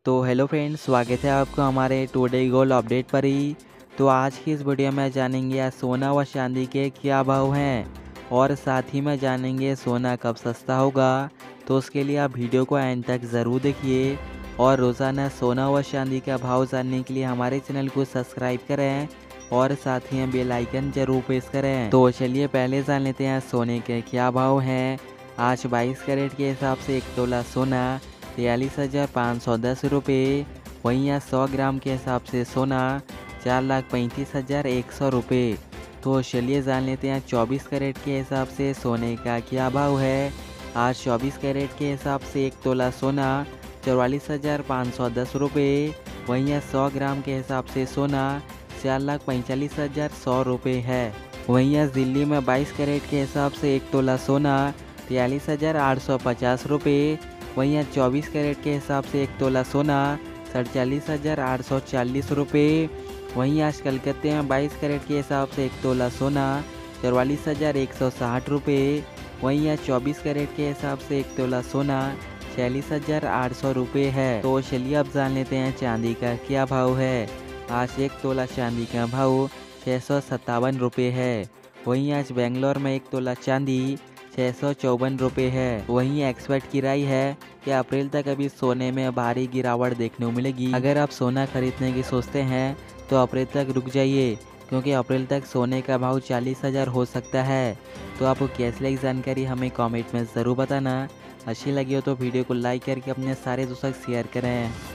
तो hello friends, स्वागत है आपको हमारे टुडे गोल्ड अपडेट पर ही। तो आज की इस वीडियो में जानेंगे आज सोना व चांदी के क्या भाव हैं और साथ ही में जानेंगे सोना कब सस्ता होगा। तो उसके लिए आप वीडियो को एंड तक ज़रूर देखिए और रोज़ाना सोना व चांदी का भाव जानने के लिए हमारे चैनल को सब्सक्राइब करें और साथ ही बेल आइकन जरूर प्रेस करें। तो चलिए पहले जान लेते हैं सोने के क्या भाव हैं। आज 22 कैरेट के हिसाब से 1 तोला सोना 43,510 रुपये। वहीं यहाँ 100 ग्राम के हिसाब से सोना 4,35,100 रुपये। तो चलिए जान लेते हैं 24 कैरेट के हिसाब से सोने का क्या भाव है। आज 24 कैरेट के हिसाब से 1 तोला सोना 44,510 रुपये। वहीं यहाँ 100 ग्राम के हिसाब से सोना 4,45,100 रुपये है। वहीं आज दिल्ली में 22 कैरेट के हिसाब से 1 तोला सोना 43,850 रुपये। वहीं आज 24 कैरेट के हिसाब से 1 तोला सोना 47,840 रुपये। वहीं आज कलकत्ते में 22 कैरेट के हिसाब से 1 तोला सोना 44,160 रुपये। वहीं आज 24 कैरेट के हिसाब से 1 तोला सोना 46,800 रुपये है। तो चलिए अब जान लेते हैं चांदी का क्या भाव है। आज 1 तोला चांदी का भाव 657 रुपये है। वहीं आज बेंगलोर में 1 तोला चांदी 654 रुपये है। वहीं एक्सपर्ट की राय है कि अप्रैल तक अभी सोने में भारी गिरावट देखने को मिलेगी। अगर आप सोना खरीदने की सोचते हैं तो अप्रैल तक रुक जाइए, क्योंकि अप्रैल तक सोने का भाव 40,000 हो सकता है। तो आपको कैसी लगी जानकारी हमें कमेंट में ज़रूर बताना। अच्छी लगी हो तो वीडियो को लाइक करके अपने सारे दोस्तों को शेयर करें।